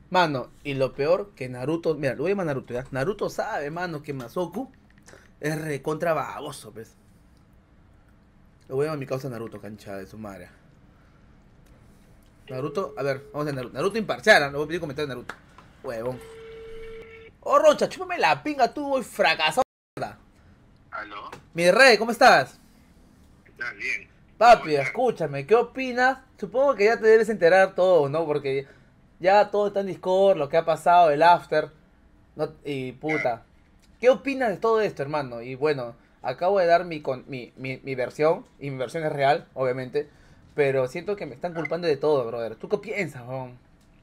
Mano, y lo peor que Naruto, mira, lo voy a llamar Naruto, ¿ya? Naruto sabe, mano, que Masoku es recontra baboso, pues. Lo voy a llamar a mi causa Naruto, cancha de su madre. Naruto, a ver, vamos a Naruto. Naruto imparcial, ¿no? Le voy a pedir comentarios de Naruto. Huevón. Oh, Rocha, chúpame la pinga tú, voy fracasado. ¿Aló? Mi rey, ¿cómo estás? ¿Está bien? ¿Cómo Papi, estás? escúchame, ¿qué opinas? Supongo que ya te debes enterar todo, ¿no? Porque ya todo está en Discord, lo que ha pasado, el after, ¿no? Y Ya. puta. ¿Qué opinas de todo esto, hermano? Y bueno, acabo de dar mi versión, y mi versión es real, obviamente, pero siento que me están Ah, culpando de todo, brother. ¿Tú qué piensas, weón?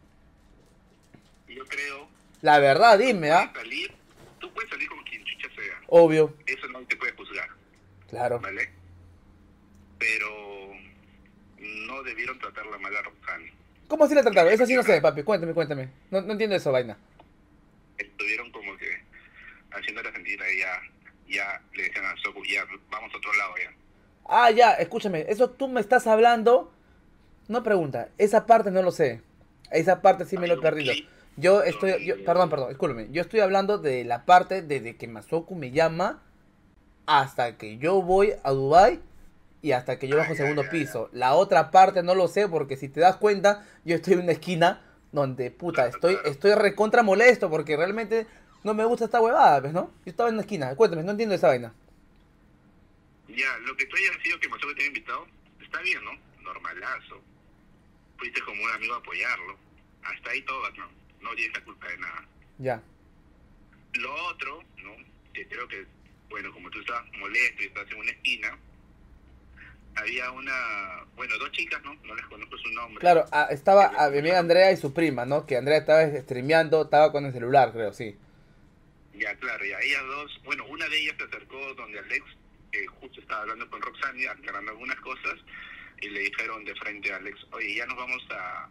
yo creo La verdad, que dime, ¿ah? tú puedes salir con quien chucha sea. Obvio, Eso no te puede juzgar, claro. ¿vale? Pero no debieron tratarla mal a Roxanne. ¿Cómo así la Porque trataron? Eso sí no sé, papi, cuéntame, cuéntame. No, no entiendo eso, vaina. estuvieron como que haciéndola sentir a ella, ya le decían a Soku, ya, vamos a otro lado ya. Ah, ya, escúchame, eso tú me estás hablando. No pregunta, esa parte no lo sé. Esa parte sí me lo Hay he un perdido. clip Perdón, donde, perdón, discúlpeme. Yo estoy hablando de la parte desde que Masoku me llama hasta que yo voy a Dubai y hasta que yo bajo al ya, segundo ya, ya, piso. La otra parte no lo sé porque si te das cuenta, yo estoy en una esquina donde, puta, claro, claro. estoy recontra molesto porque realmente no me gusta esta huevada, ¿ves, no? Yo estaba en una esquina, cuéntame, no entiendo esa vaina. Ya, lo que tú hayas sido que Masato te haya invitado, está bien, ¿no? Normalazo. Fuiste como un amigo a apoyarlo. Hasta ahí todo, no tienes la culpa de nada. Ya. Lo otro, ¿no? Que creo que, bueno, como tú estabas molesto y estás en una esquina, había bueno, dos chicas, ¿no? No les conozco su nombre, Claro, estaba que a mi amiga comenzaron, Andrea y su prima, ¿no? Que Andrea estaba streameando, estaba con el celular, creo, sí. ya claro, y a ellas dos, bueno, una de ellas se acercó donde Alex, que justo estaba hablando con Roxanne, aclarando algunas cosas, y le dijeron de frente a Alex, oye, ya nos vamos a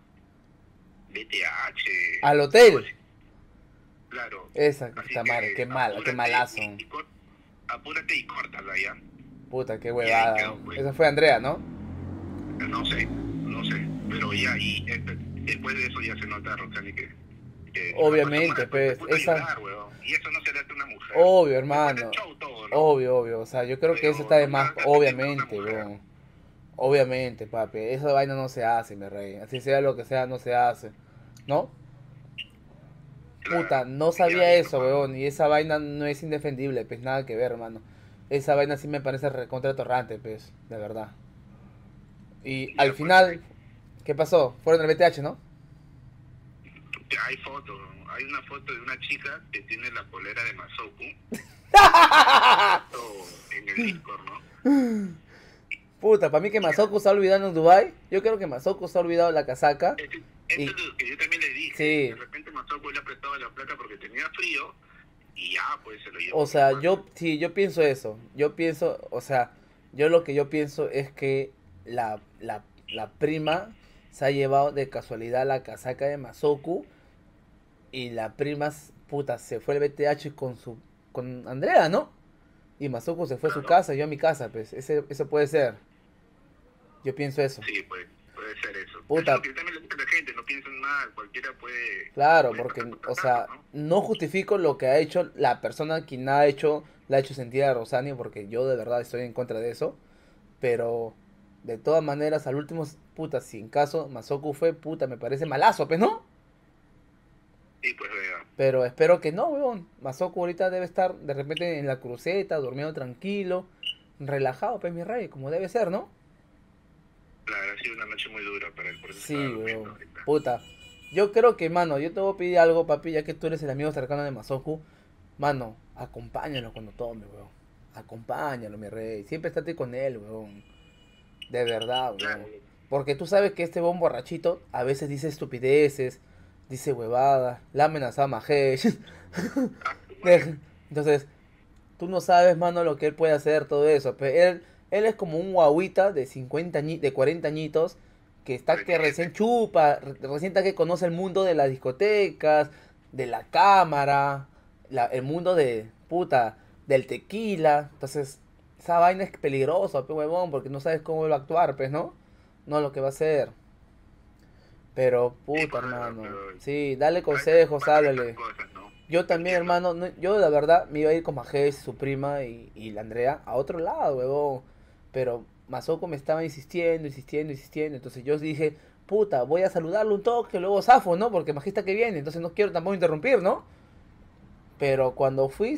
BTH, Al algo hotel. así. Claro, Esa, así puta madre, que qué mal, qué malazo. apúrate y córtala ya. Puta, qué Y ahí huevada. quedó, pues. Esa fue Andrea, ¿no? No sé, no sé. Pero ya ahí, después de eso ya se nota, Roxani, que la pasa Obviamente, mal, pues se pues, puso a esa... llorar, weón. Y eso no se le hace a una mujer. Obvio, Después del hermano. show todo, ¿no? Obvio, obvio. O sea, yo creo que eso Pero está de no le más, vas a pedir a una obviamente, mujer. weón. Obviamente, papi. Esa vaina no se hace, mi rey. Así sea lo que sea, no se hace. ¿No? Puta, Claro. no Y sabía ahí eso, nomás. weón. Y esa vaina no es indefendible, pues nada que ver, hermano. Esa vaina sí me parece recontra torrante, pues, de verdad. Y al Ya pues, final, ¿qué pasó? Fueron al BTH, ¿no? hay fotos, ¿no? Hay una foto de una chica que tiene la polera de Masoku. Está en la foto en el Discord, ¿no? Puta, para mí que Ya. Masoko se ha olvidado en Dubai. Yo creo que Masoko se ha olvidado la casaca. Esto Y es lo que yo también le dije. De sí, repente Masaku le ha prestado la plata porque tenía frío y ya, pues se lo o llevó sea, normal, yo ¿no? sí, yo pienso eso. Yo pienso, o sea, yo lo que yo pienso es que la prima se ha llevado de casualidad la casaca de Masoku y la prima, puta, se fue al BTH con Andrea, ¿no? Y Masoku se fue a su Claro. casa, yo a mi casa, pues, eso puede ser. Yo pienso eso. Sí, pues puede ser eso. Eso es lo Puta, que yo también le digo a la gente, no piensen mal, cualquiera claro, puede pasar porque, por o casaca, sea, ¿no? no justifico lo que ha hecho la persona quien ha hecho, la ha hecho sentir a Rosanio, porque yo de verdad estoy en contra de eso. Pero, de todas maneras, al último, puta, si en caso Masoku fue, puta, me parece malazo, pues, ¿no? Sí, pues vea. Pero espero que no, weón. Masoku ahorita debe estar de repente en la cruceta, durmiendo tranquilo, relajado, pues, mi rey, como debe ser, ¿no? Claro, ha sido una noche muy dura para él, por eso estaba Sí, durmiendo weón. ahorita. Puta. Yo creo que, mano, yo te voy a pedir algo, papi, ya que tú eres el amigo cercano de Masoku. Mano, acompáñalo cuando tome, weón. Acompáñalo, mi rey. Siempre estate con él, weón. De verdad, weón. Claro. Porque tú sabes que este buen borrachito a veces dice estupideces, dice huevadas, la amenaza a Mahesh. Ah, bueno, Entonces, tú no sabes, mano, lo que él puede hacer, todo eso. Pero él es como un guaguita de 40 añitos que está que recién 47. chupa, recién está que conoce el mundo de las discotecas, de la cámara, el mundo de puta, del tequila. Entonces, esa vaina es peligrosa, pe huevón, porque no sabes cómo va a actuar, pues, ¿no? No lo que va a hacer. Pero, Sí, puta, claro, hermano. pero Sí, dale a veces consejos, pasan estas háblale. cosas, ¿no? Yo Te también, entiendo. hermano, yo la verdad me iba a ir con Majés, su prima y la Andrea a otro lado, huevón. Pero Masoko me estaba insistiendo, insistiendo, insistiendo. Entonces yo dije, puta, voy a saludarlo un toque, luego zafo, ¿no? Porque Majés está que viene, entonces no quiero tampoco interrumpir, ¿no? Pero cuando fui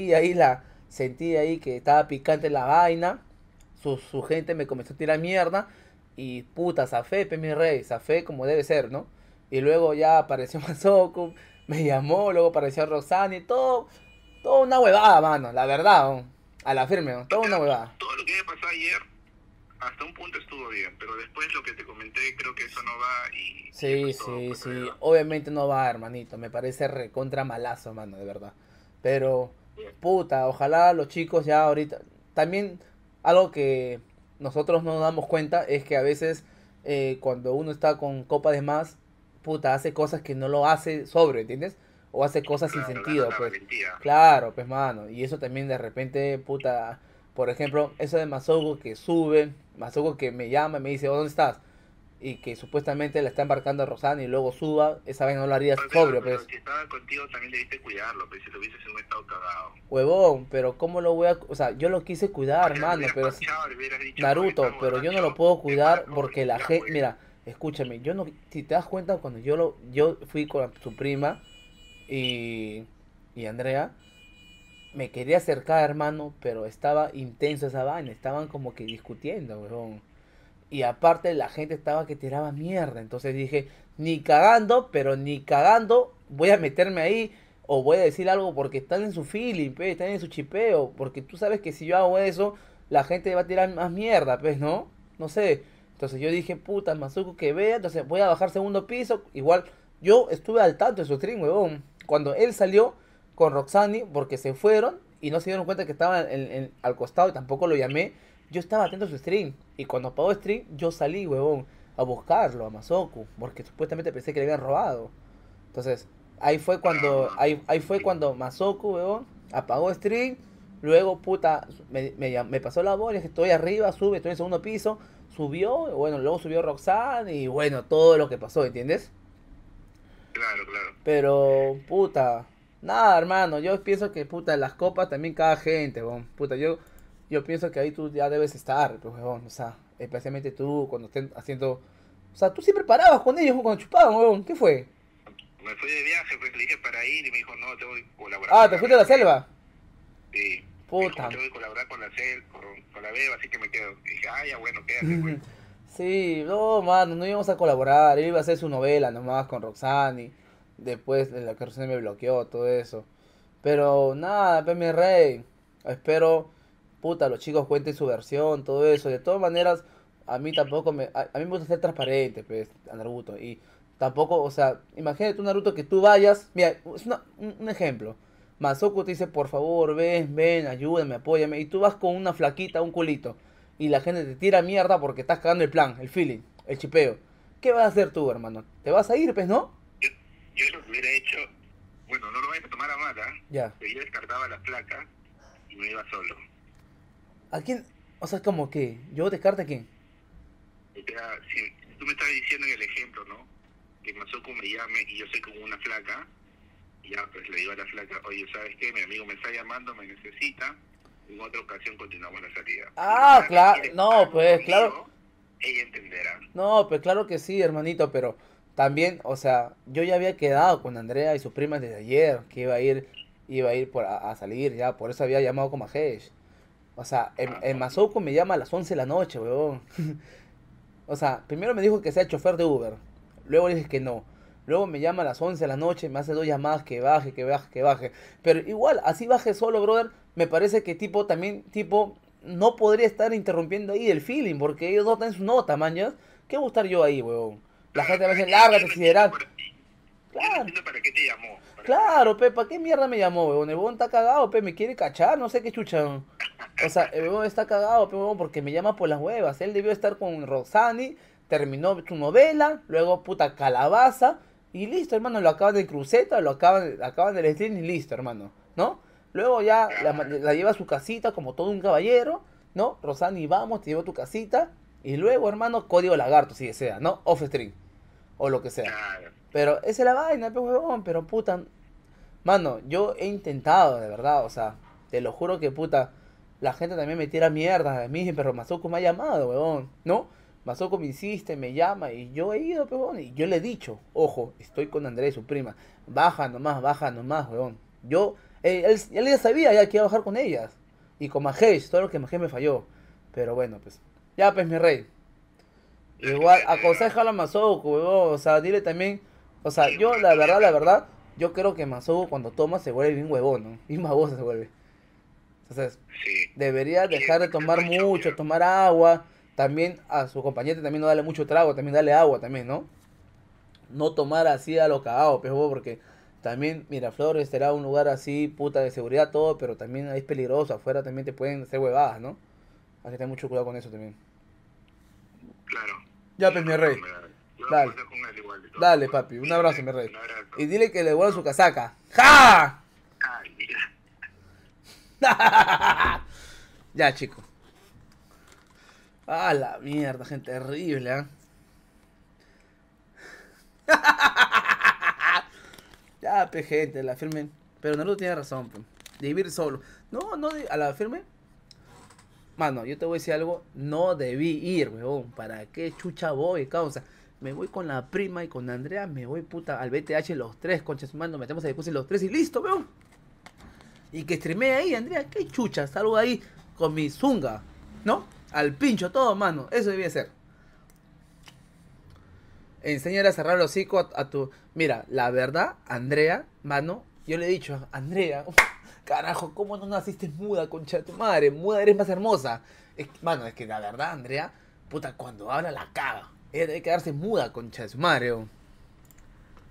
sentí ahí que estaba picante la vaina. Su gente me comenzó a tirar mierda. Y puta, zafé, pe mi rey, zafé como debe ser, ¿no? Y luego ya apareció Masoko, me llamó, luego apareció Roxana y todo una huevada, mano, la verdad, ¿no? A la firme, ¿no? O Toda una sea, huevada. todo lo que me pasó ayer, hasta un punto estuvo bien, pero después lo que te comenté, creo que eso no va y eso Sí, es todo, sí, pues, la sí. verdad. Obviamente no va, hermanito. Me parece recontra malazo, mano, de verdad. Pero, puta, ojalá los chicos ya ahorita. También algo que nosotros no nos damos cuenta es que a veces cuando uno está con copa de más, puta, hace cosas que no lo hace sobrio, ¿entiendes? O hace cosas sin Claro, gana sentido, la pues. valentía. Claro, pues, mano. Y eso también de repente, puta. Por ejemplo, eso de Masogo que sube, Masogo que me llama y me dice, "Oh, ¿dónde estás?" Y que supuestamente la está embarcando a Rosana y luego suba, esa vez no lo haría Pues, sobrio, pero pues. si estaba contigo también debiste cuidarlo, pues si lo hubieses en un estado cagado. Huevón, pero ¿cómo lo voy a...? O sea, yo lo quise cuidar, Porque lo hermano, hubieras pero parchado, le hubieras dicho, oye, está Naruto, pero yo no lo borracho, puedo es para cuidar porque todos, la ya gente... pues. Mira, escúchame, yo no... Si te das cuenta, cuando yo fui con su prima y... y Andrea, me quería acercar, hermano, pero estaba intenso esa vaina, estaban como que discutiendo, huevón. Y aparte la gente estaba que tiraba mierda. Entonces dije, ni cagando, pero ni cagando voy a meterme ahí o voy a decir algo porque están en su feeling, pe, están en su chipeo. Porque tú sabes que si yo hago eso, la gente va a tirar más mierda, pues, ¿no? No sé. Entonces yo dije, puta, Mazuko que vea. Entonces voy a bajar segundo piso. Igual yo estuve al tanto de su stream, huevón. Cuando él salió con Roxani, porque se fueron y no se dieron cuenta que estaba al costado y tampoco lo llamé. Yo estaba atento a su stream. Y cuando apagó stream, yo salí, huevón, a buscarlo, a Masoku. Porque supuestamente pensé que le habían robado. Entonces, Claro, no, ahí fue cuando Masoku, huevón, apagó stream. Luego, puta, me pasó la voz, que estoy arriba, sube, estoy en el segundo piso. Subió, bueno, luego subió Roxanne y bueno, todo lo que pasó, ¿entiendes? claro, claro. Pero, puta, nada, hermano, yo pienso que, puta, en las copas también cada gente, weón. Puta, yo pienso que ahí tú ya debes estar, pues, weón, o sea, especialmente tú cuando estén haciendo... O sea, tú siempre parabas con ellos cuando chupaban, weón, ¿qué fue? Me fui de viaje, pues le dije para ir y me dijo, no, tengo que colaborar Ah, con te la fuiste a la beba. selva. Sí, me dijo, Puta. tengo que colaborar con la CEL, con la beba, así que me quedo. Y dije, ah, ya bueno, quédate, pues. Sí, no, mano, no íbamos a colaborar, él iba a hacer su novela nomás con Roxani, después de la que Roxani me bloqueó, todo eso. Pero nada, pe mi rey. Espero, puta, los chicos cuenten su versión, todo eso. De todas maneras, a mí tampoco a mí me gusta ser transparente, pues, a Naruto. Y tampoco, o sea, imagínate un Naruto que tú vayas. Mira, es un ejemplo. Masoku te dice, por favor, ven, ven, ayúdame, apóyame. Y tú vas con una flaquita, un culito. Y la gente te tira mierda porque estás cagando el plan, el feeling, el chipeo. ¿Qué vas a hacer tú, hermano? ¿Te vas a ir, pues, no? Yo, yo lo que hubiera hecho, bueno, no lo voy a tomar a mala, Ya. pero yo descartaba las placas y me iba solo. ¿A quién? O sea, como que, ¿yo descarta a quién? O sea, si tú me estás diciendo en el ejemplo, ¿no? Que Mazoku me llame y yo soy como una flaca, ya pues le digo a la flaca, oye, ¿sabes qué? Mi amigo me está llamando, me necesita, en otra ocasión continuamos la salida. Si la Ah, flaca claro, quiere no, algo pues, claro, conmigo, ella entenderá. no, pues claro que sí, hermanito, pero también, o sea, yo ya había quedado con Andrea y sus primas desde ayer, que iba a ir a salir ya, por eso había llamado con Mahesh. O sea, Ah, el Masouko me llama a las 11 de la noche, weón. O sea, primero me dijo que sea chofer de Uber. Luego le dije que no. Luego me llama a las 11 de la noche, me hace dos llamadas que baje, que baje, que baje. Pero igual, así baje solo, brother. Me parece que tipo también, tipo, no podría estar interrumpiendo ahí el feeling, porque ellos no están en su nota, mañas. ¿Qué voy a estar yo ahí, weón? La claro, gente a claro, veces, lárgate, no entiendo sideral. yo no Claro, entiendo para qué te llamó, para empezar. claro, pe, ¿para qué mierda me llamó, weón? El weón está cagado, pe, me quiere cachar, no sé qué chucha. O sea, el weón está cagado, pe, weón, porque me llama por las huevas. Él debió estar con Roxani, terminó su novela, luego puta calabaza, y listo, hermano, lo acaban de cruceta, acaban de stream y listo, hermano, ¿no? Luego ya Claro, la lleva a su casita como todo un caballero, ¿no? Roxani, vamos, te llevo a tu casita, y luego, hermano, código lagarto, si desea, ¿no? Off stream. o lo que sea. Claro. Pero esa es la vaina, pues, huevón, pero puta. Mano, yo he intentado, de verdad, o sea, te lo juro que puta, la gente también me tira mierda de mí, pero Masoko me ha llamado, huevón, ¿no? Masoko me insiste, me llama y yo he ido, pues, huevón, y yo le he dicho, ojo, estoy con Andrés, su prima, baja nomás, huevón. Yo, él ya sabía ya que iba a bajar con ellas, y con Mahesh, todo lo que Mahesh me falló, pero bueno, pues, ya pues mi rey, igual, aconsejalo a Masoko, huevón, o sea, dile también, o sea, Sí, yo bueno, también, la verdad, yo creo que Masoko cuando toma se vuelve bien huevón, ¿no? Bien baboso se vuelve. Entonces, sí. debería dejar de Que tomar no hecho, mucho, tomar agua, también a su compañero también no darle mucho trago, también darle agua también, ¿no? No tomar así a lo cagado, pues, huevón, porque también Miraflores será un lugar así, puta de seguridad, todo, pero también es peligroso, afuera también te pueden hacer huevadas, ¿no? Así que ten mucho cuidado con eso también. claro. Ya, pues, Tienes mi rey, razón, ¿verdad? Yo voy a dale. conversar con él igual de todas Dale, formas. papi, un abrazo, Cuídate, mi rey. un abrazo. Y dile que le devuelva su Chao. casaca. ¡Ja! Ay, mira. Ya, chico. Ah, la mierda, gente terrible, ¿eh? Ya, pe, gente, la firme. Pero Naruto tiene razón, pe. De vivir solo. No, no, a la firme. Mano, yo te voy a decir algo. No debí ir, weón. ¿Para qué chucha voy, causa? Me voy con la prima y con Andrea. Me voy, puta, al BTH los tres, conchas, mano. Metemos a discusión los tres y listo, weón. Y que streamee ahí, Andrea. ¿Qué chucha? Salgo ahí con mi zunga, ¿no? Al pincho todo, mano. Eso debía ser. Enseñar a cerrar el hocico a tu... Mira, la verdad, Andrea, mano, yo le he dicho, Andrea, carajo, ¿cómo no naciste muda, concha de tu madre? Muda eres más hermosa. Mano, es que la verdad, Andrea, puta, cuando habla la caga. Ella debe quedarse muda, concha de su madre.